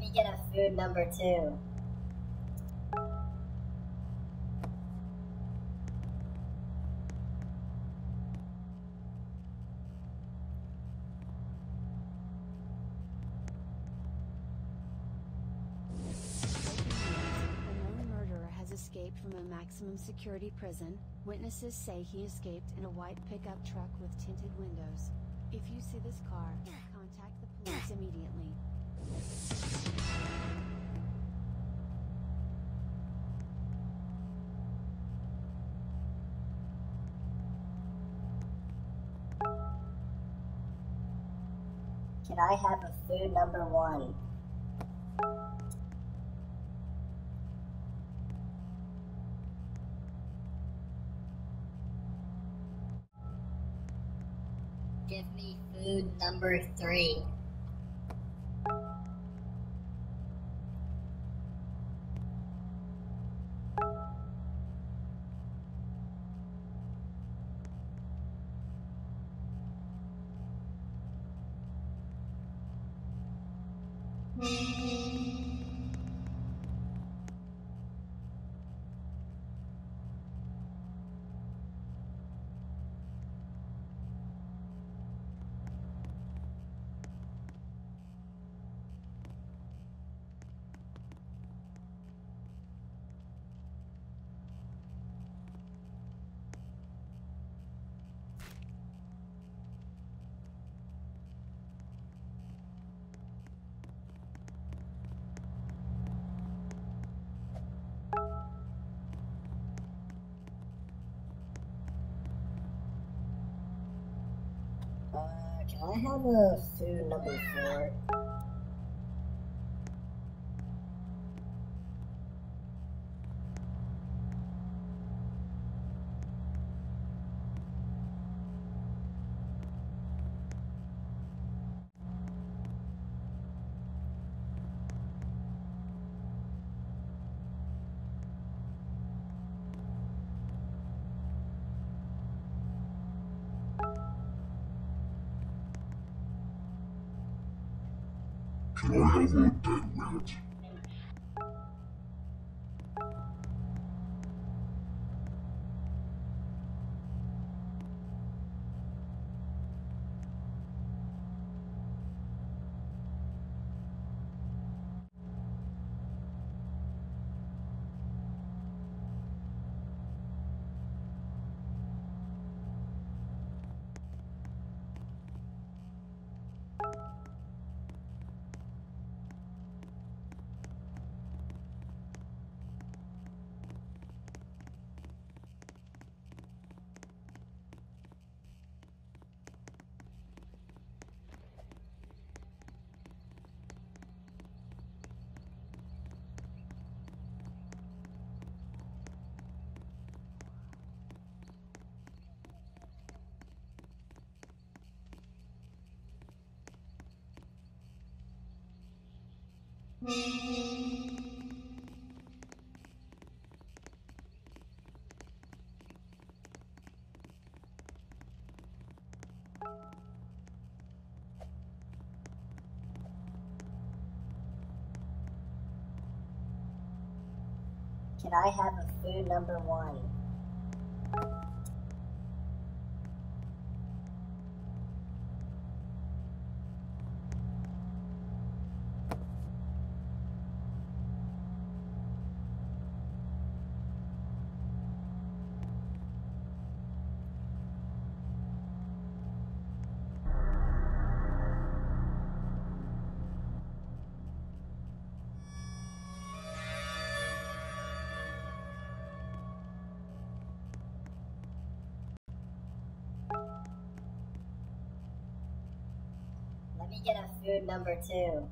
me get a food number 2. Escaped from a maximum security prison. Witnesses say he escaped in a white pickup truck with tinted windows. If you see this car, contact the police immediately. Can I have a food number 1? Give me food number 3. Can I have a food number 4? Can I have a dead rat? Can I have a food number 1? Let me get a food number 2.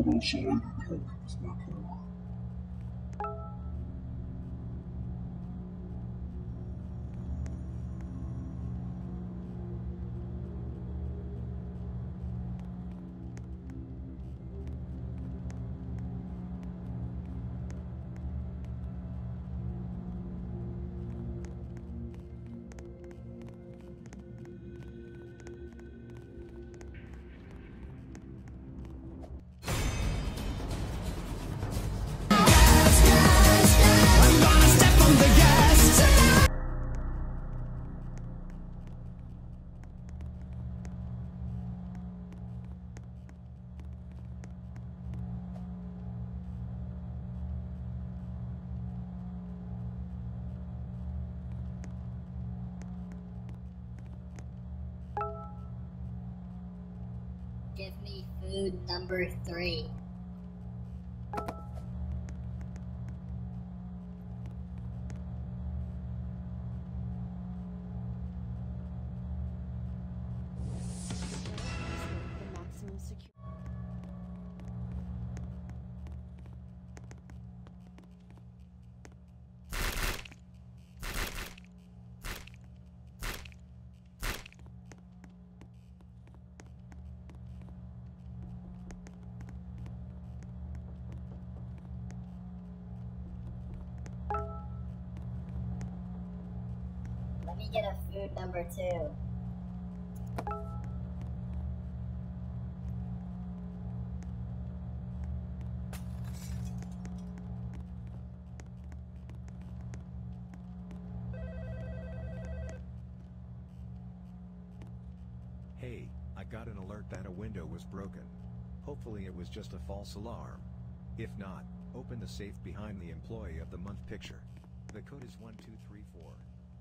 outside and help me with my car. Give me food number 3. The maximum security. Let me get a food number 2. Hey, I got an alert that a window was broken. Hopefully it was just a false alarm. If not, open the safe behind the Employee of the Month picture. The code is 1234.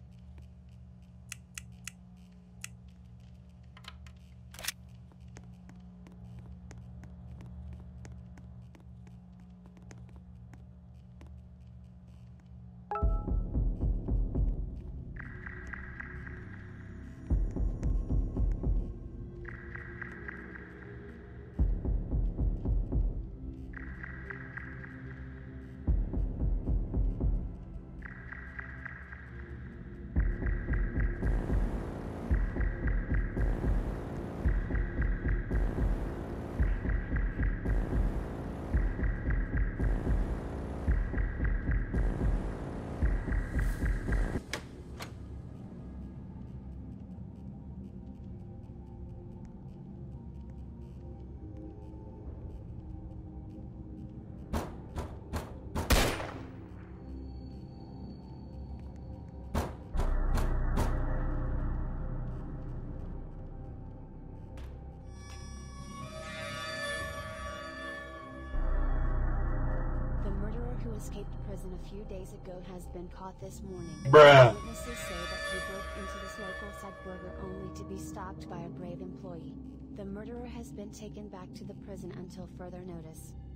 Who escaped prison a few days ago has been caught this morning. Bruh. Witnesses say that he broke into this local side burger only to be stopped by a brave employee. The murderer has been taken back to the prison until further notice.